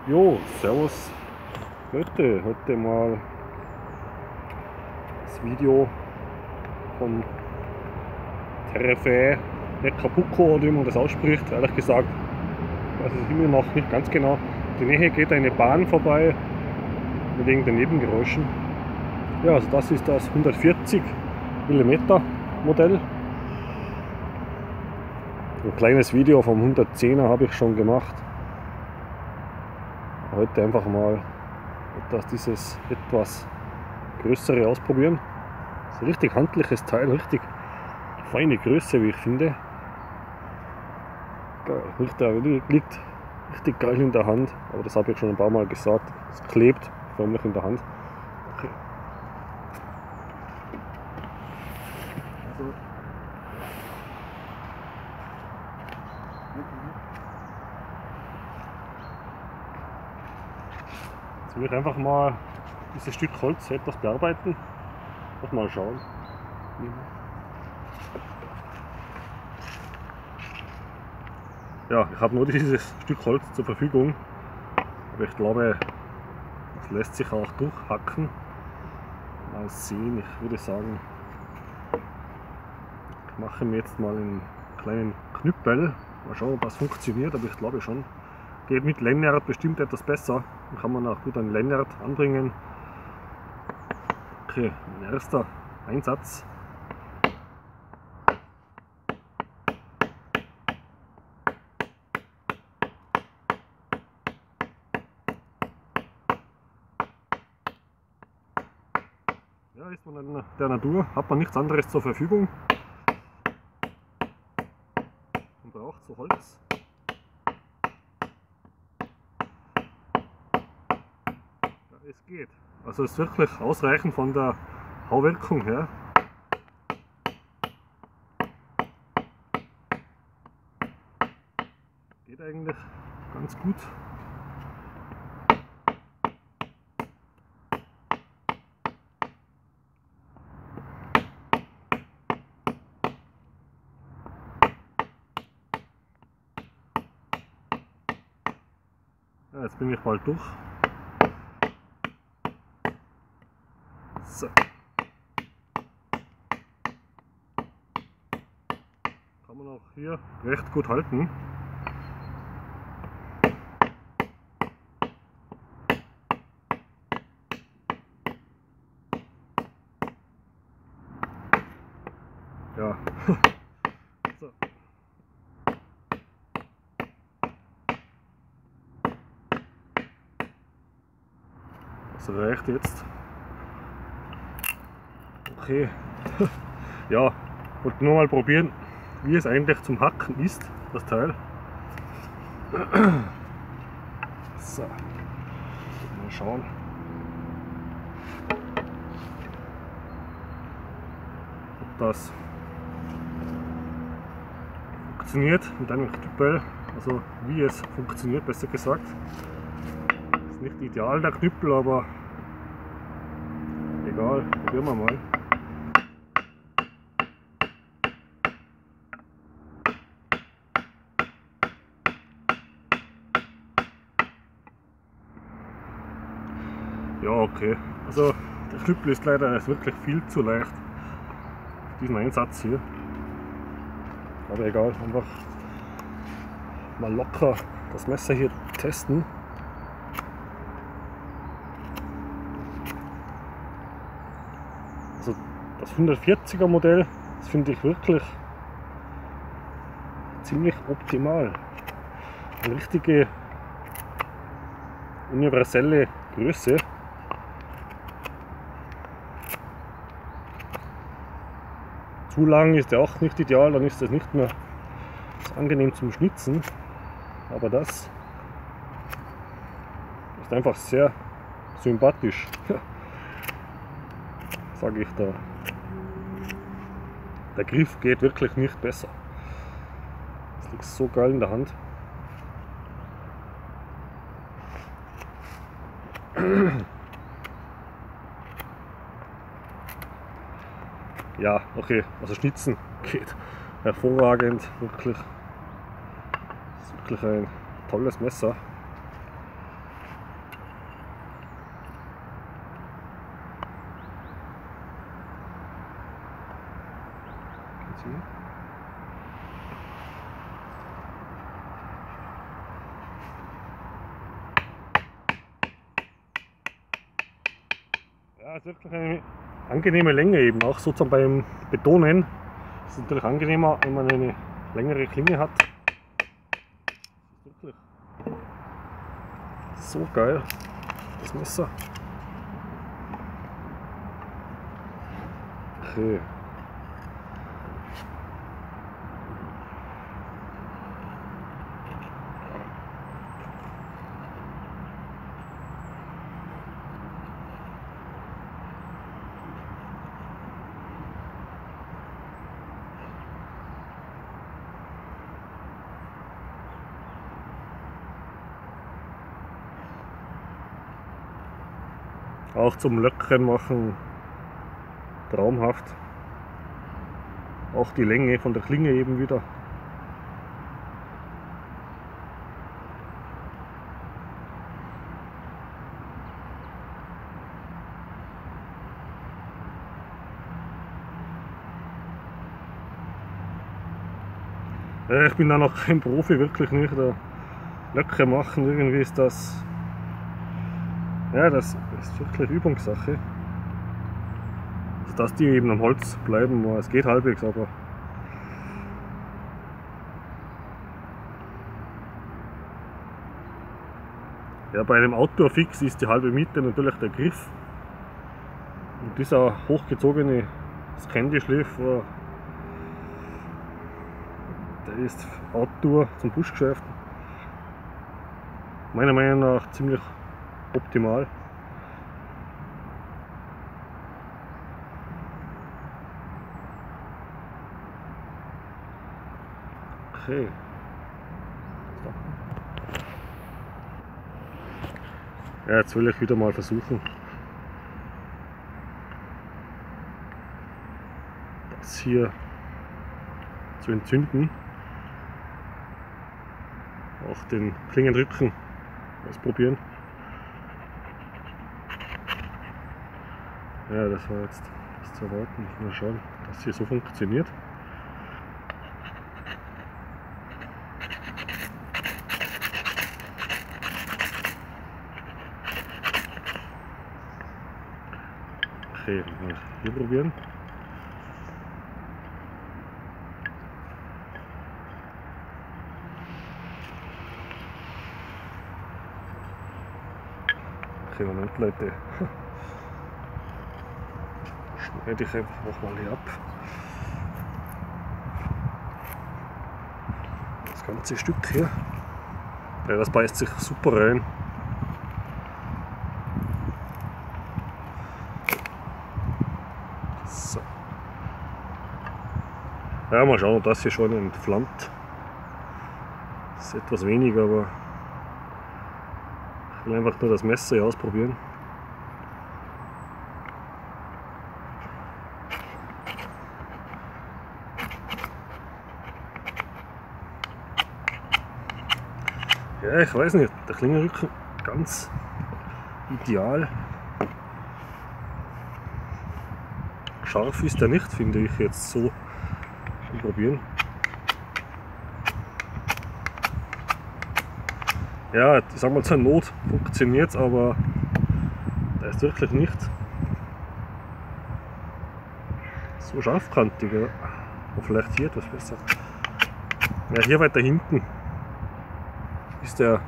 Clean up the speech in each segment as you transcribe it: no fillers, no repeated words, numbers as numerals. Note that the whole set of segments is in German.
Jo, servus Leute, heute mal das Video vom Terrefe Necapuco, oder wie man das ausspricht. Ehrlich gesagt, weiß ich immer noch nicht ganz genau. In der Nähe geht eine Bahn vorbei mit irgendeinen Nebengeräuschen. Ja, also das ist das 140 mm Modell. Ein kleines Video vom 110er habe ich schon gemacht. Heute einfach mal dieses etwas größere ausprobieren. Das ist ein richtig handliches Teil, richtig feine Größe, wie ich finde. Geil, liegt richtig geil in der Hand, aber das habe ich schon ein paar Mal gesagt. Es klebt förmlich in der Hand. Okay. Jetzt will ich einfach mal dieses Stück Holz etwas bearbeiten und mal schauen. Ja, ich habe nur dieses Stück Holz zur Verfügung, aber ich glaube, das lässt sich auch durchhacken. Mal sehen, ich würde sagen, ich mache mir jetzt mal einen kleinen Knüppel. Mal schauen, ob das funktioniert, aber ich glaube schon. Geht mit Lanyard bestimmt etwas besser. Dann kann man auch gut ein Lanyard anbringen. Okay, mein erster Einsatz. Ja, ist man in der Natur, hat man nichts anderes zur Verfügung. Man braucht so Holz. Ja, es geht. Also es ist wirklich ausreichend von der Hauwirkung her. Geht eigentlich ganz gut. Ja, jetzt bin ich bald durch. So. Kann man auch hier recht gut halten. Ja. So. Das reicht jetzt. Okay. Ja, wollte nur mal probieren, wie es eigentlich zum Hacken ist, das Teil. So. Mal schauen. Ob das funktioniert mit einem Knüppel, also wie es funktioniert, besser gesagt. Ist nicht ideal der Knüppel, aber egal, probieren wir mal. Ja, okay, also der Knüppel ist leider wirklich viel zu leicht für diesen Einsatz hier. Aber egal, einfach mal locker das Messer hier testen. Also das 140er Modell, das finde ich wirklich ziemlich optimal. Eine richtige universelle Größe. Zu lang ist ja auch nicht ideal, dann ist das nicht mehr so angenehm zum Schnitzen. Aber das ist einfach sehr sympathisch, sage ich da. Der Griff geht wirklich nicht besser. Es liegt so geil in der Hand. Ja, okay, also Schnitzen geht hervorragend, wirklich. Das ist wirklich ein tolles Messer. ziehen. Ja, es ist wirklich eine angenehme Länge eben, auch sozusagen beim Betonen. Es ist natürlich angenehmer, wenn man eine längere Klinge hat. Das ist wirklich so geil, das Messer. Okay. Auch zum Löckern machen traumhaft. Auch die Länge von der Klinge eben wieder. Ich bin da noch kein Profi, wirklich nicht. Löcher machen, irgendwie ist das. Ja, das ist wirklich Übungssache. Dass die eben am Holz bleiben, es geht halbwegs, aber ja, bei einem Outdoor-Fix ist die halbe Miete natürlich der Griff. Und dieser hochgezogene Candy-Schliff, der ist Outdoor zum Buschgeschäft meiner Meinung nach ziemlich optimal. Okay. Ja, jetzt will ich wieder mal versuchen, das hier zu entzünden. Auch den Klingenrücken ausprobieren. Ja, das war jetzt das zu erwarten. Mal schauen, dass hier so funktioniert. Okay, mal hier probieren. Okay, Moment Leute. Schneide ich einfach nochmal hier ab. Das ganze Stück hier. Ja, das beißt sich super rein. So. Ja, mal schauen, ob das hier schon entflammt. Das ist etwas weniger, aber ich will einfach nur das Messer hier ausprobieren. Ja, ich weiß nicht, der Klingenrücken ganz ideal. Scharf ist er nicht, finde ich jetzt so. Mal probieren. Ja, ich sag mal zur Not funktioniert es, aber der ist wirklich nicht so scharfkantig. Ja. Oder vielleicht hier etwas besser. Ja, hier weiter hinten ist der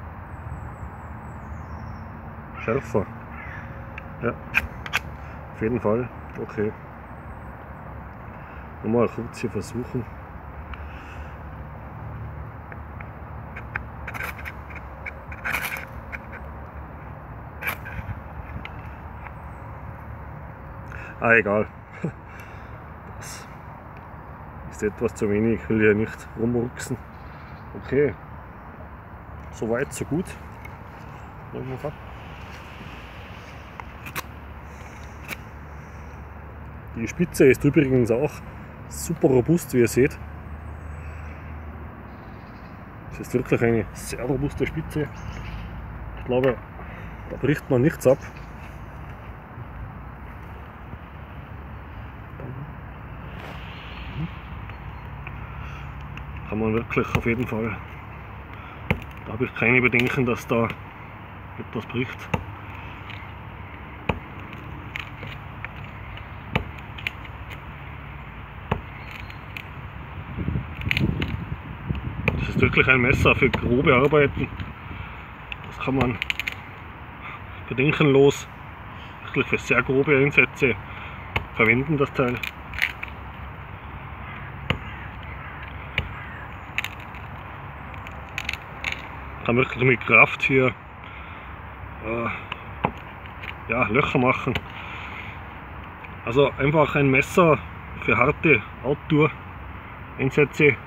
schärfer. Ja, auf jeden Fall. Okay. Nochmal kurz hier versuchen. Ah, egal. Das ist etwas zu wenig, ich will hier nicht rumrucksen. Okay. Soweit, so gut. Die Spitze ist übrigens auch super robust, wie ihr seht. Das ist wirklich eine sehr robuste Spitze. Ich glaube, da bricht man nichts ab. kann man wirklich auf jeden Fall, da habe ich keine Bedenken, dass da etwas bricht. Das ist wirklich ein Messer für grobe Arbeiten. Das kann man bedenkenlos wirklich für sehr grobe Einsätze verwenden, das Teil. Kann wirklich mit Kraft hier ja, Löcher machen. Also einfach ein Messer für harte Outdoor-Einsätze.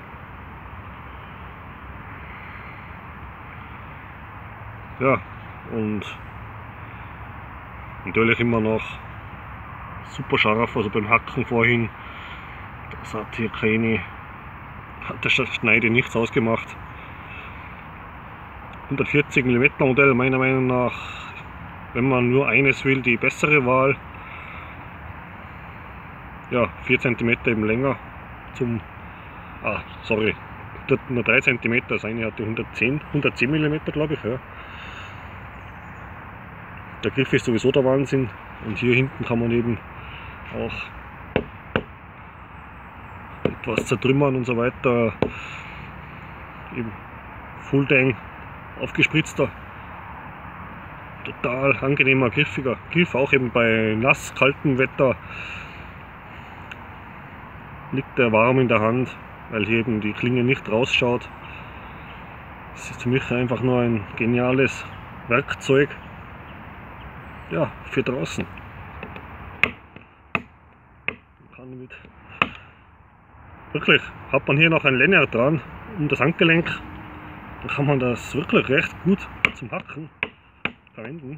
Ja, und natürlich immer noch super scharf, also beim Hacken vorhin, das hat hier hat der Schneide nichts ausgemacht. 140 mm Modell meiner Meinung nach, wenn man nur eines will, die bessere Wahl. Ja, 4 cm eben länger zum, sorry, nur 3 cm, das eine hatte 110 mm glaube ich. Ja. Der Griff ist sowieso der Wahnsinn und hier hinten kann man eben auch etwas zertrümmern und so weiter. Eben Fulldang, aufgespritzter, total angenehmer, griffiger Griff, auch eben bei nass, kaltem Wetter liegt er warm in der Hand, weil hier eben die Klinge nicht rausschaut. Es ist für mich einfach nur ein geniales Werkzeug, ja, für draußen. Wirklich, hat man hier noch ein Lanyard dran um das Handgelenk, dann kann man das wirklich recht gut zum Hacken verwenden.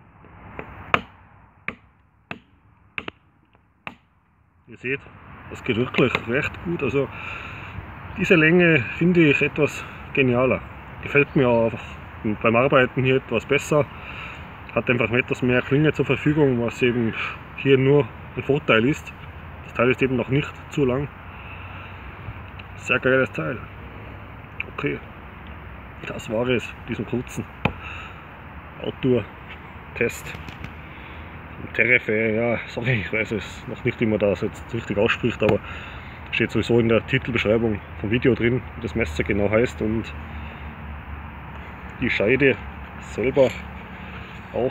Ihr seht, das geht wirklich recht gut. Also diese Länge finde ich etwas genialer. Gefällt mir auch beim Arbeiten hier etwas besser. Hat einfach etwas mehr Klinge zur Verfügung, was eben hier nur ein Vorteil ist. Das Teil ist eben noch nicht zu lang. Sehr geiles Teil. Okay, das war es, diesen kurzen Outdoor-Test. Terrefe, ja, sorry, ich weiß es noch nicht, wie man das jetzt richtig ausspricht, aber steht sowieso in der Titelbeschreibung vom Video drin, wie das Messer genau heißt, und die Scheide selber auch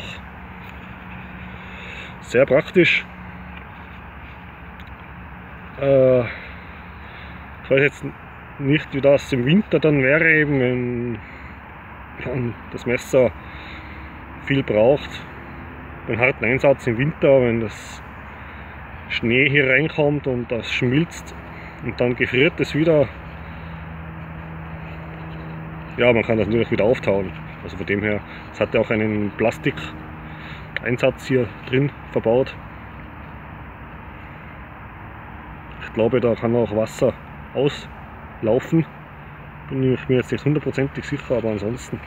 sehr praktisch. Ich weiß jetzt nicht, wie das im Winter dann wäre, eben wenn das Messer viel braucht. Den harten Einsatz im Winter, wenn das Schnee hier reinkommt und das schmilzt und dann gefriert es wieder. Ja, man kann das natürlich wieder auftauen. Also von dem her, es hat ja auch einen Plastikeinsatz hier drin verbaut. Ich glaube, da kann auch Wasser auslaufen. Bin ich mir jetzt nicht hundertprozentig sicher, aber ansonsten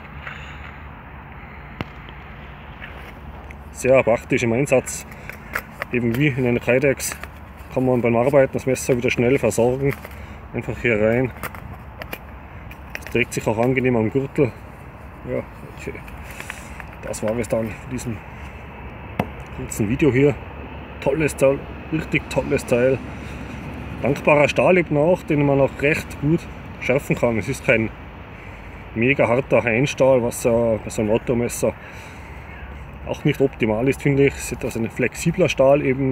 sehr praktisch im Einsatz. Eben wie in einer Kydex kann man beim Arbeiten das Messer wieder schnell versorgen. Einfach hier rein. Es trägt sich auch angenehm am Gürtel. Ja, okay. Das war es dann für diesen kurzen Video hier. Tolles Teil, richtig tolles Teil. Dankbarer Stahl eben auch, den man auch recht gut schärfen kann. Es ist kein mega harter Einstahl, was bei so einem Outdoor-Messer auch nicht optimal ist, finde ich. Es ist also ein flexibler Stahl eben.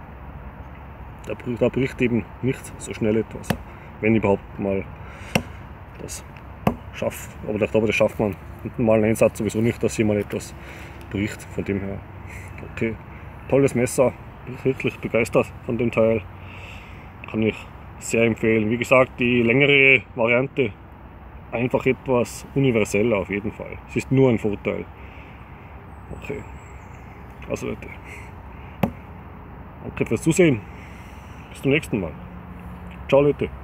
Da bricht eben nicht so schnell etwas, wenn überhaupt mal das schafft. Aber ich glaube, das schafft man mit einem normalen Einsatz sowieso nicht, dass hier mal etwas bricht. Von dem her, okay, tolles Messer. Bin ich wirklich begeistert von dem Teil. Kann ich sehr empfehlen. Wie gesagt, die längere Variante einfach etwas universeller auf jeden Fall. Es ist nur ein Vorteil. Okay, also Leute, danke fürs Zusehen. Bis zum nächsten Mal. Ciao Leute.